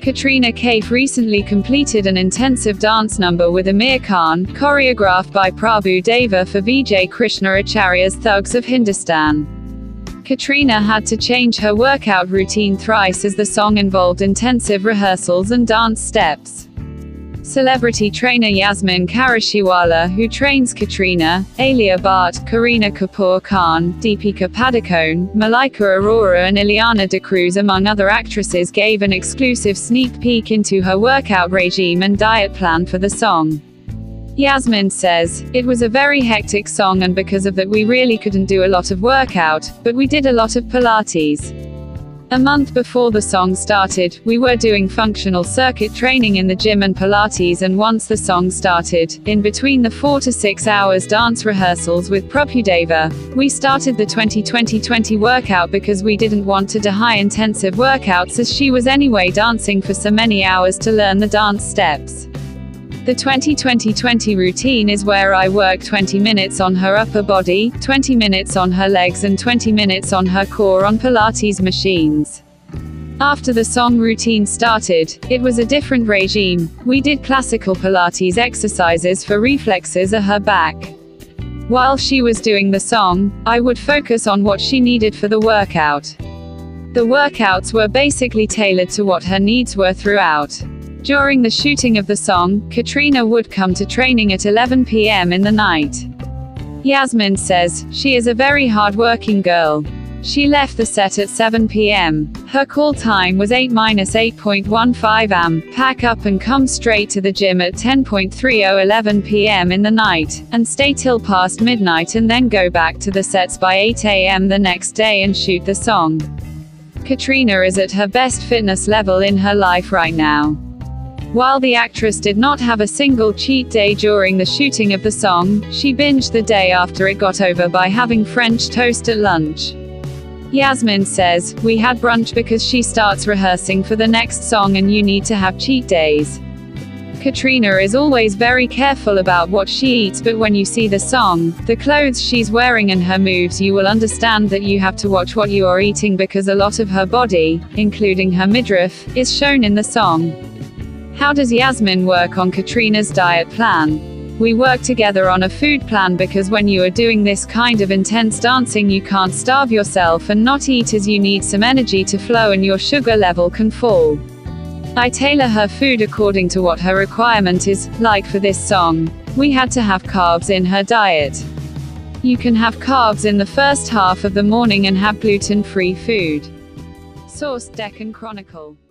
Katrina Kaif recently completed an intensive dance number with Amir Khan, choreographed by Prabhu Deva for Vijay Krishna Acharya's Thugs of Hindustan. Katrina had to change her workout routine thrice as the song involved intensive rehearsals and dance steps. Celebrity trainer Yasmin Karashiwala, who trains Katrina, Alia Bhatt, Kareena Kapoor Khan, Deepika Padukone, Malaika Arora and Ileana D'Cruz among other actresses gave an exclusive sneak peek into her workout regime and diet plan for the song. Yasmin says, "It was a very hectic song and because of that we really couldn't do a lot of workout, but we did a lot of Pilates. A month before the song started, we were doing functional circuit training in the gym and Pilates, and once the song started, in between the 4 to 6 hours dance rehearsals with Prabhudeva, we started the 2020 workout because we didn't want to do high-intensive workouts as she was anyway dancing for so many hours to learn the dance steps. The 2020 routine is where I work 20 minutes on her upper body, 20 minutes on her legs and 20 minutes on her core on Pilates machines." After the song routine started, it was a different regime. We did classical Pilates exercises for reflexes of her back. While she was doing the song, I would focus on what she needed for the workout. The workouts were basically tailored to what her needs were throughout. During the shooting of the song, Katrina would come to training at 11 p.m. in the night. Yasmin says, "She is a very hard-working girl. She left the set at 7 p.m. Her call time was 8-8.15 am, pack up and come straight to the gym at 10:30-11 p.m. in the night, and stay till past midnight and then go back to the sets by 8 a.m. the next day and shoot the song." Katrina is at her best fitness level in her life right now. While the actress did not have a single cheat day during the shooting of the song, she binged the day after it got over by having French toast at lunch. Yasmin says, "We had brunch because she starts rehearsing for the next song and you need to have cheat days." Katrina is always very careful about what she eats, but when you see the song, the clothes she's wearing and her moves, you will understand that you have to watch what you are eating because a lot of her body, including her midriff, is shown in the song. How does Yasmin work on Katrina's diet plan? We work together on a food plan because when you are doing this kind of intense dancing you can't starve yourself and not eat as you need some energy to flow and your sugar level can fall. I tailor her food according to what her requirement is, like for this song. We had to have carbs in her diet. You can have carbs in the first half of the morning and have gluten-free food. Source: Deccan Chronicle.